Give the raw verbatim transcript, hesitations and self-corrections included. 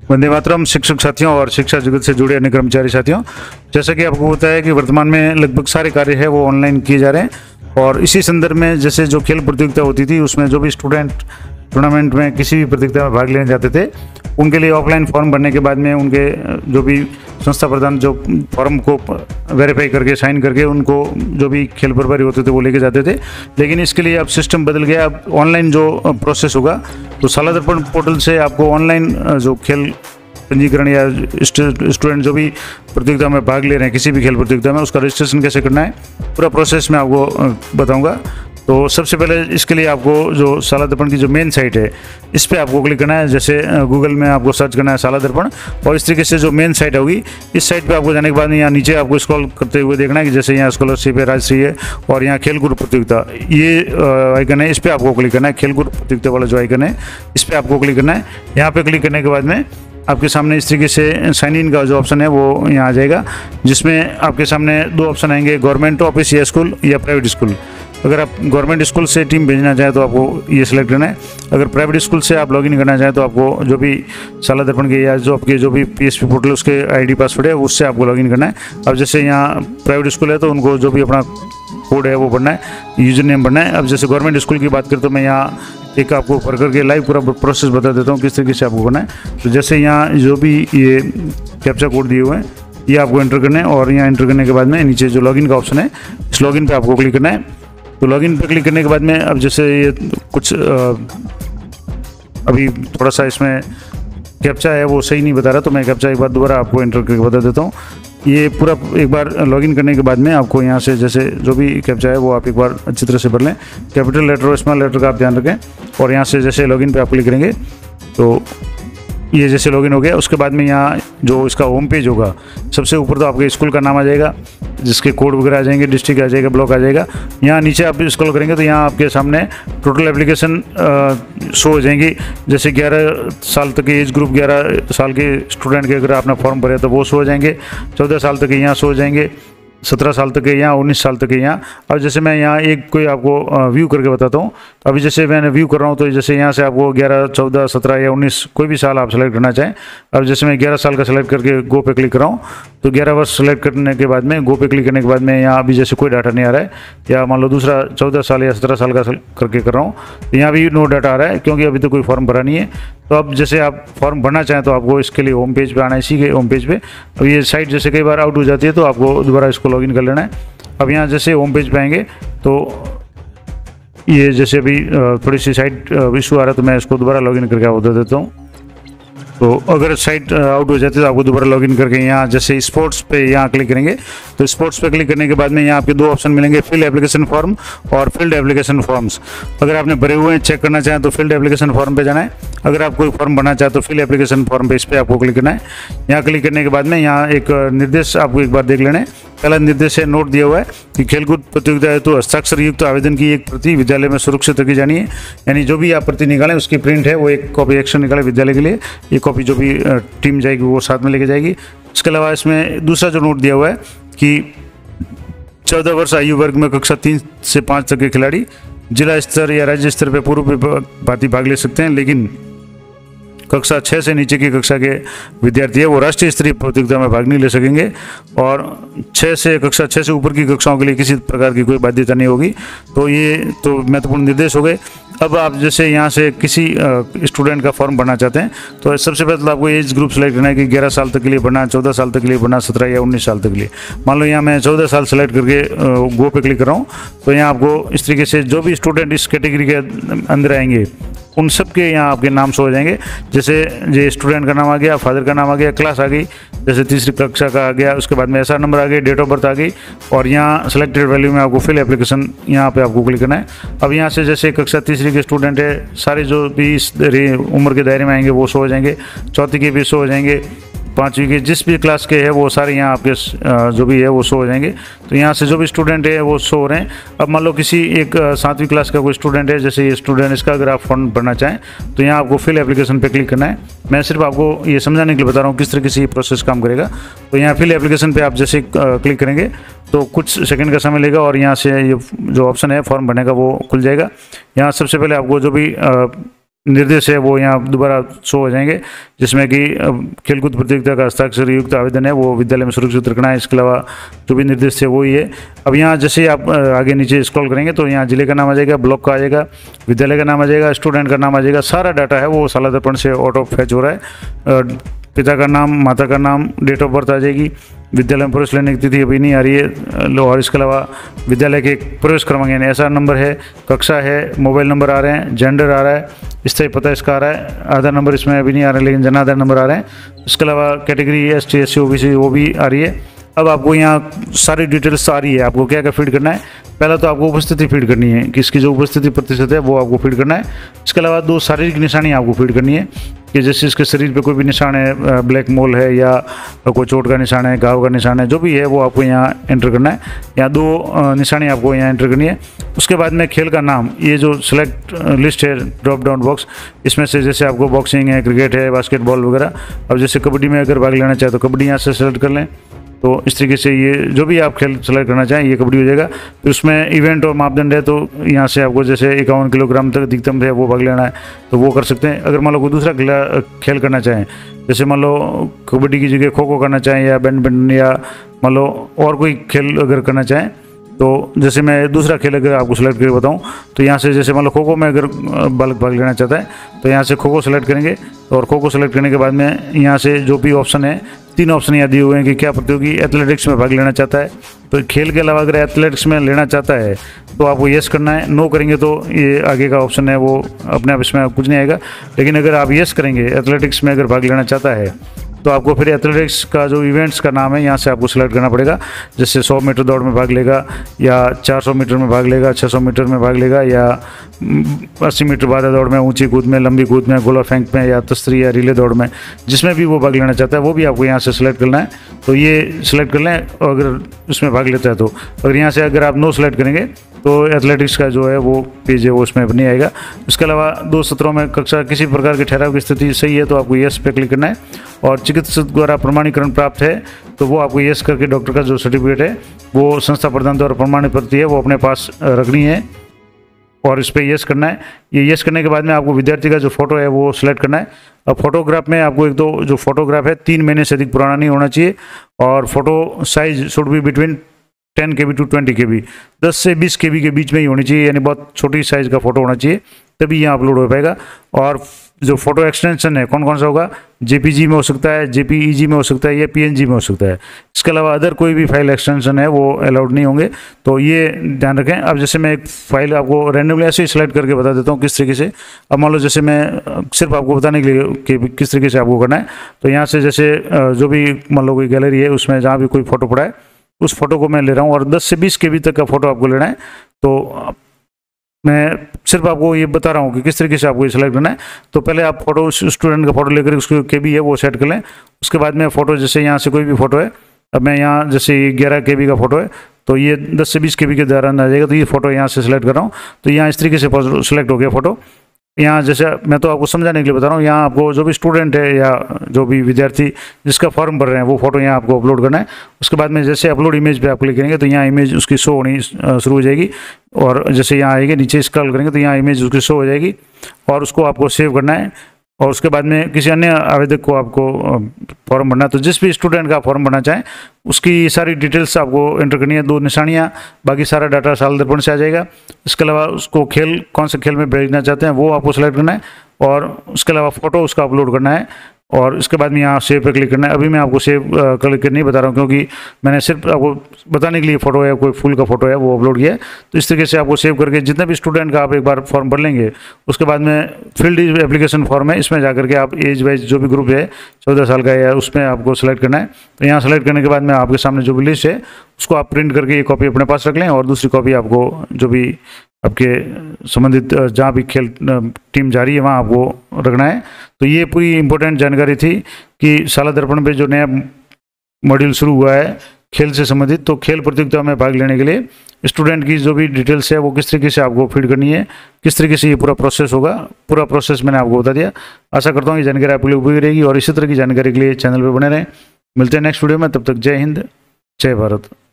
वंदे मातरम। शिक्षक साथियों और शिक्षा जगत से जुड़े अन्य कर्मचारी साथियों, जैसा कि आपको पता है कि वर्तमान में लगभग सारे कार्य है वो ऑनलाइन किए जा रहे हैं। और इसी संदर्भ में जैसे जो खेल प्रतियोगिता होती थी उसमें जो भी स्टूडेंट टूर्नामेंट में किसी भी प्रतियोगिता में भाग लेने जाते थे उनके लिए ऑफलाइन फॉर्म भरने के बाद में उनके जो भी संस्था प्रधान जो फॉर्म को वेरीफाई करके साइन करके उनको जो भी खेल प्रभारी होते थे वो लेके जाते थे। लेकिन इसके लिए अब सिस्टम बदल गया। अब ऑनलाइन जो प्रोसेस होगा तो शाला दर्पण पोर्टल से आपको ऑनलाइन जो खेल पंजीकरण या स्टूडेंट जो भी प्रतियोगिता में भाग ले रहे हैं किसी भी खेल प्रतियोगिता में उसका रजिस्ट्रेशन कैसे करना है पूरा प्रोसेस मैं आपको बताऊंगा। तो सबसे पहले इसके लिए आपको जो शाला दर्पण की जो मेन साइट है इस पर आपको क्लिक करना है। जैसे गूगल में आपको सर्च करना है शाला दर्पण, और इस तरीके से जो मेन साइट होगी इस साइट पे आपको जाने के बाद में यहाँ नीचे आपको स्क्रॉल करते हुए देखना है कि जैसे यहाँ स्कॉलरशिप है, राजश्री है और यहाँ खेलकूद प्रतियोगिता ये आइकन है, इस पर आपको क्लिक करना है। खेलकूद प्रतियोगिता वाला जो आइकन है इस पर आपको क्लिक करना है। यहाँ पर क्लिक करने के बाद में आपके सामने इस तरीके से साइन इन का जो ऑप्शन है वो यहाँ आ जाएगा, जिसमें आपके सामने दो ऑप्शन आएंगे, गवर्नमेंट ऑफिस या स्कूल या प्राइवेट स्कूल। अगर आप गवर्नमेंट स्कूल से टीम भेजना चाहें तो आपको ये सिलेक्ट करना है। अगर प्राइवेट स्कूल से आप लॉगिन करना चाहें तो आपको जो भी शाला दर्पण के या जो आपके जो भी पीएसपी पोर्टल उसके आईडी पासवर्ड है उससे आपको लॉगिन करना है। अब जैसे यहाँ प्राइवेट स्कूल है तो उनको जो भी अपना कोड है वो भरना है, यूजर नेम भरना है। अब जैसे गवर्नमेंट स्कूल की बात करें तो मैं यहाँ एक आपको भर करके लाइव पूरा प्रोसेस बता देता हूँ किस तरीके से आपको करना है। तो जैसे यहाँ जो भी ये कैप्चा कोड दिए हुए हैं ये आपको एंटर करना है, और यहाँ एंटर करने के बाद में नीचे जो लॉगिन का ऑप्शन है इस लॉगिन पे आपको क्लिक करना है। तो लॉगिन पे क्लिक करने के बाद में अब जैसे ये कुछ अभी थोड़ा सा इसमें कैप्चा है वो सही नहीं बता रहा, तो मैं कैप्चा एक बार दोबारा आपको एंटर करके बता देता हूँ। ये पूरा एक बार लॉगिन करने के बाद में आपको यहाँ से जैसे जो भी कैप्चा है वो आप एक बार अच्छी तरह से भर लें, कैपिटल लेटर और स्मॉल लेटर का आप ध्यान रखें। और यहाँ से जैसे लॉगिन पे आप क्लिक करेंगे तो ये जैसे लॉगिन हो गया उसके बाद में यहाँ जो इसका होम पेज होगा सबसे ऊपर तो आपके स्कूल का नाम आ जाएगा जिसके कोड वगैरह आ जाएंगे, डिस्ट्रिक्ट आ जाएगा, ब्लॉक आ जाएगा। यहाँ नीचे आप स्क्रॉल करेंगे तो यहाँ आपके सामने टोटल एप्लीकेशन शो हो जाएंगी। जैसे ग्यारह साल तक के एज ग्रुप ग्यारह साल के स्टूडेंट के अगर आपने फॉर्म भरे तो वो शो हो जाएंगे, चौदह साल तक के यहाँ शो हो जाएंगे, सत्रह साल तक के यहाँ, उन्नीस साल तक के यहाँ। अब जैसे मैं यहाँ एक कोई आपको व्यू करके बताता हूँ। अभी जैसे मैंने व्यू कर रहा हूँ तो जैसे यहाँ से आपको ग्यारह, चौदह, सत्रह या उन्नीस कोई भी साल आप सेलेक्ट करना चाहें। अब जैसे मैं ग्यारह साल का सेलेक्ट करके गो पे क्लिक कर रहा हूँ तो ग्यारह वर्ष सेलेक्ट करने के बाद में गो पे क्लिक करने के बाद में यहाँ अभी जैसे कोई डाटा नहीं आ रहा है, या मान लो दूसरा चौदह साल या सत्रह साल का करके कर रहा हूँ तो यहाँ भी नो डाटा आ रहा है क्योंकि अभी तो कोई फॉर्म भरा नहीं है। तो अब जैसे आप फॉर्म भरना चाहें तो आपको इसके लिए होम पेज पे आना है, इसी के होम पेज पे। अब ये साइट जैसे कई बार आउट हो जाती है तो आपको दोबारा इसको लॉगिन कर लेना है। अब यहाँ जैसे होम पेज पे आएंगे तो ये जैसे अभी थोड़ी सी साइट इशू आ रहा है तो मैं इसको दोबारा लॉगिन करके आपको दे देता हूँ। तो अगर साइट आउट हो जाती है तो आपको दोबारा लॉगिन करके यहाँ जैसे स्पोर्ट्स पे यहाँ क्लिक करेंगे तो स्पोर्ट्स पे क्लिक करने के बाद में यहाँ आपके दो ऑप्शन मिलेंगे, फिल एप्लीकेशन फॉर्म और फिल्ड एप्लीकेशन फॉर्म्स। अगर आपने भरे हुए हैं चेक करना चाहें तो फिल्ड एप्लीकेशन फॉर्म पे जाना है। अगर आप कोई फॉर्म भरना चाहें तो फिल एप्लीकेशन फॉर्म पे इस पर आपको क्लिक करना है। यहाँ क्लिक करने के बाद में यहाँ एक निर्देश आपको एक बार देख लेना है। पहला निर्देश है, नोट दिया हुआ है कि खेलकूद प्रतियोगिता है तो हस्ताक्षर युक्त आवेदन की एक प्रति विद्यालय में सुरक्षित रखी जानी है। यानी जो भी आप प्रति निकालें उसकी प्रिंट है वो एक कॉपी एक्शन निकाले विद्यालय के लिए, ये कॉपी जो भी टीम जाएगी वो साथ में लेके जाएगी। इसके अलावा इसमें दूसरा जो नोट दिया हुआ है कि चौदह वर्ष आयु वर्ग में कक्षा तीन से पाँच तक के खिलाड़ी जिला स्तर या राज्य स्तर पर पूर्व भांति भाग ले सकते हैं, लेकिन कक्षा छः से नीचे की कक्षा के विद्यार्थी है वो राष्ट्रीय स्तरीय प्रतियोगिता में भाग नहीं ले सकेंगे, और छः से कक्षा छः से ऊपर की कक्षाओं के लिए किसी प्रकार की कोई बाध्यता नहीं होगी। तो ये तो महत्वपूर्ण निर्देश हो गए। अब आप जैसे यहाँ से किसी स्टूडेंट का फॉर्म भरना चाहते हैं तो सबसे पहले तो आपको एज ग्रुप सेलेक्ट करना है कि ग्यारह साल तक के लिए भरना, चौदह साल तक के लिए भरना, सत्रह या उन्नीस साल तक के लिए। मान लो यहाँ मैं चौदह साल सेलेक्ट करके गो पे क्लिक कर रहा हूँ तो यहाँ आपको इस तरीके से जो भी स्टूडेंट इस कैटेगरी के अंदर आएंगे उन सब के यहाँ आपके नाम शो हो जाएंगे। जैसे ये स्टूडेंट का नाम आ गया, फादर का नाम आ गया, क्लास आ गई, जैसे तीसरी कक्षा का आ गया, उसके बाद में ऐसा नंबर आ गया, डेट ऑफ बर्थ आ गई, और यहाँ सेलेक्टेड वैल्यू में आपको फिल एप्लीकेशन यहाँ पे आपको क्लिक करना है। अब यहाँ से जैसे कक्षा तीसरी के स्टूडेंट है सारे जो भी इस उम्र के दायरे में आएंगे वो शो हो जाएंगे, चौथी के भी शो हो जाएंगे, पाँचवीं के जिस भी क्लास के है वो सारे यहाँ आपके जो भी है वो शो हो जाएंगे। तो यहाँ से जो भी स्टूडेंट है वो शो हो रहे हैं। अब मान लो किसी एक सातवीं क्लास का कोई स्टूडेंट है, जैसे ये स्टूडेंट, इसका अगर आप फॉर्म भरना चाहें तो यहाँ आपको फिल एप्लीकेशन पे क्लिक करना है। मैं सिर्फ आपको ये समझाने के लिए बता रहा हूँ किस तरीके से ये प्रोसेस काम करेगा। तो यहाँ फिल एप्लीकेशन पे आप जैसे क्लिक करेंगे तो कुछ सेकंड का समय लेगा और यहाँ से ये जो ऑप्शन है फॉर्म भरने का वो खुल जाएगा। यहाँ सबसे पहले आपको जो भी निर्देश है वो यहाँ दोबारा शो हो जाएंगे, जिसमें कि खेलकूद प्रतियोगिता का हस्ताक्षर युक्त आवेदन है वो विद्यालय में सुरक्षित रखना है। इसके अलावा जो भी निर्देश है वही है। अब यहाँ जैसे आप आगे नीचे स्क्रॉल करेंगे तो यहाँ जिले का नाम आ जाएगा, ब्लॉक का आ जाएगा, विद्यालय का नाम आ जाएगा, स्टूडेंट का नाम आ जाएगा। सारा डाटा है वो साला दर्पण से ऑटो फैच हो रहा है। पिता का नाम, माता का नाम, डेट ऑफ बर्थ आ जाएगी, विद्यालय में प्रवेश लेने की तिथि अभी नहीं आ रही है, और इसके अलावा विद्यालय के प्रवेश क्रमांक यानी ऐसा नंबर है, कक्षा है, मोबाइल नंबर आ रहे हैं, जेंडर आ रहा है, स्थायी पता इसका आ रहा है, आधार नंबर इसमें अभी नहीं आ रहा है लेकिन जन आधार नंबर आ रहे हैं। इसके अलावा category S T S C O B C वो भी आ रही है। अब आपको यहाँ सारी डिटेल्स आ रही है, आपको क्या क्या फीड करना है। पहला तो आपको उपस्थिति फीड करनी है कि इसकी जो उपस्थिति प्रतिशत है वो आपको फीड करना है। इसके अलावा दो शारीरिक निशानी आपको फीड करनी है कि जैसे इसके शरीर पे कोई भी निशान है, ब्लैक मोल है या कोई चोट का निशान है, घाव का निशान है, जो भी है वो आपको यहाँ एंटर करना है। यहाँ दो निशानी आपको यहाँ एंटर करनी है। उसके बाद में खेल का नाम, ये जो सिलेक्ट लिस्ट है ड्रॉप डाउन बॉक्स, इसमें से जैसे आपको बॉक्सिंग है, क्रिकेट है, बास्केटबॉल वगैरह। अब जैसे कबड्डी में अगर भाग लेना चाहे तो कबड्डी यहाँ से सेलेक्ट कर लें। तो इस तरीके से ये जो भी आप खेल सेलेक्ट करना चाहें ये कबड्डी हो जाएगा। फिर उसमें इवेंट और मापदंड है तो यहाँ से आपको जैसे इक्यावन किलोग्राम तक अधिकतम है वो भाग लेना है तो वो कर सकते हैं। अगर मान लो कोई दूसरा खेल करना चाहें, जैसे मान लो कबड्डी की जगह खो खो करना चाहें या बैडमिंटन या मान लो और कोई खेल अगर करना चाहें, तो जैसे मैं दूसरा खेल अगर आपको सेलेक्ट करके बताऊं तो यहाँ से जैसे मान लो खो खो में अगर बालक भाग लेना चाहता है तो यहाँ से खो खो सेलेक्ट करेंगे। और खो खो सेलेक्ट करने के बाद में यहाँ से जो भी ऑप्शन है, तीन ऑप्शन यहाँ दिए हुए हैं कि क्या प्रतियोगी एथलेटिक्स में भाग लेना चाहता है। तो खेल के अलावा अगर एथलेटिक्स में लेना चाहता है तो आपको येस करना है, नो करेंगे तो ये आगे का ऑप्शन है वो अपने आप इसमें कुछ नहीं आएगा। लेकिन अगर आप येस करेंगे, एथलेटिक्स में अगर भाग लेना चाहता है तो आपको फिर एथलेटिक्स का जो इवेंट्स का नाम है यहाँ से आपको सिलेक्ट करना पड़ेगा। जैसे सौ मीटर दौड़ में भाग लेगा या चार सौ मीटर में भाग लेगा, छह सौ मीटर में भाग लेगा या अस्सी मीटर बारह दौड़ में, ऊंची कूद में, लंबी कूद में, गोला फेंक में या तस्तरी या रिले दौड़ में, जिसमें भी वो भाग लेना चाहता है वो भी आपको यहाँ से सिलेक्ट करना है। तो ये सिलेक्ट कर लें और अगर उसमें भाग लेता है तो। अगर यहाँ से अगर आप नो सिलेक्ट करेंगे तो एथलेटिक्स का जो है वो पेज है वो उसमें नहीं आएगा। इसके अलावा दो सत्रों में कक्षा किसी प्रकार के ठहराव की स्थिति सही है तो आपको येस पे क्लिक करना है। और चिकित्सक द्वारा प्रमाणीकरण प्राप्त है तो वो आपको येस करके डॉक्टर का जो सर्टिफिकेट है वो संस्था प्रदान द्वारा प्रमाणित प्रति है वो अपने पास रखनी है और इस पर येस करना है। ये येस करने के बाद में आपको विद्यार्थी का जो फोटो है वो सिलेक्ट करना है। अब फोटोग्राफ में आपको एक तो जो फोटोग्राफ है तीन महीने से अधिक पुराना नहीं होना चाहिए और photo size should be between ten K B to twenty K B, दस से बीस के बी के बीच में ही होनी चाहिए, यानी बहुत छोटी साइज़ का फोटो होना चाहिए तभी यहाँ अपलोड हो पाएगा। और जो फोटो एक्सटेंशन है कौन कौन सा होगा, जेपीजी में हो सकता है, जेपीईजी में हो सकता है या पीएनजी में हो सकता है। इसके अलावा अदर कोई भी फाइल एक्सटेंशन है वो अलाउड नहीं होंगे, तो ये ध्यान रखें। अब जैसे मैं एक फाइल आपको रैंडमली ऐसे ही सिलेक्ट करके बता देता हूँ किस तरीके से। अब मान लो जैसे मैं सिर्फ आपको बताने के लिए कि किस तरीके से आपको करना है, तो यहाँ से जैसे जो भी मान लो कोई गैलरी है उसमें जहाँ भी कोई फोटो पड़ा है उस फोटो को मैं ले रहा हूँ और दस से बीस के बी तक का फोटो आपको लेना है। तो मैं सिर्फ आपको ये बता रहा हूँ कि किस तरीके से आपको ये सिलेक्ट करना है। तो पहले आप फोटो स्टूडेंट का फोटो लेकर उसको के बी है वो सेट कर लें। उसके बाद में फ़ोटो जैसे यहाँ से कोई भी फोटो है, अब मैं यहाँ जैसे ग्यारह के बी का फोटो है तो ये दस से बीस के बी के दौरान आ जाएगा, तो ये फोटो यहाँ से सिलेक्ट कर रहा हूँ। तो यहाँ इस तरीके से सिलेक्ट हो गया फोटो। यहाँ जैसे मैं तो आपको समझाने के लिए बता रहा हूँ, यहाँ आपको जो भी स्टूडेंट है या जो भी विद्यार्थी जिसका फॉर्म भर रहे हैं वो फोटो यहाँ आपको अपलोड करना है। उसके बाद में जैसे अपलोड इमेज पे आप क्लिक करेंगे तो यहाँ इमेज उसकी शो होनी शुरू हो जाएगी और जैसे यहाँ आएगी नीचे स्क्रॉल करेंगे तो यहाँ इमेज उसकी शो हो जाएगी और उसको आपको सेव करना है। और उसके बाद में किसी अन्य आवेदक को आपको फॉर्म भरना है, तो जिस भी स्टूडेंट का फॉर्म भरना चाहें उसकी सारी डिटेल्स आपको एंटर करनी है, दो निशानियाँ, बाकी सारा डाटा साल दर्पण से आ जाएगा। इसके अलावा उसको खेल कौन से खेल में भेजना चाहते हैं वो आपको सेलेक्ट करना है और उसके अलावा फ़ोटो उसका अपलोड करना है और इसके बाद में यहाँ सेव पे क्लिक करना है। अभी मैं आपको सेव क्लिक कर नहीं बता रहा हूँ क्योंकि मैंने सिर्फ आपको बताने के लिए फ़ोटो है, कोई फुल का फोटो है वो अपलोड किया है। तो इस तरीके से आपको सेव करके जितने भी स्टूडेंट का आप एक बार फॉर्म भर लेंगे उसके बाद में फील्ड एप्लीकेशन फॉर्म है, इसमें जाकर के आप एज वाइज जो भी ग्रुप है चौदह साल का है उसमें आपको सेलेक्ट करना है। तो यहाँ सेलेक्ट करने के बाद में आपके सामने जो भी लिस्ट है उसको आप प्रिंट करके ये कॉपी अपने पास रख लें और दूसरी कॉपी आपको जो भी आपके संबंधित जहाँ भी खेल टीम जा रही है वहाँ आपको रखना है। तो ये पूरी इंपॉर्टेंट जानकारी थी कि शाला दर्पण पे जो नया मॉड्यूल शुरू हुआ है खेल से संबंधित, तो खेल प्रतियोगिता में भाग लेने के लिए स्टूडेंट की जो भी डिटेल्स है वो किस तरीके से आपको फीड करनी है, किस तरीके से ये पूरा प्रोसेस होगा, पूरा प्रोसेस मैंने आपको बता दिया। आशा करता हूँ ये जानकारी आपके लिए उपयोगी रहेगी और इसी तरह की जानकारी के लिए चैनल पर बने रहें। मिलते हैं नेक्स्ट वीडियो में, तब तक जय हिंद, जय भारत।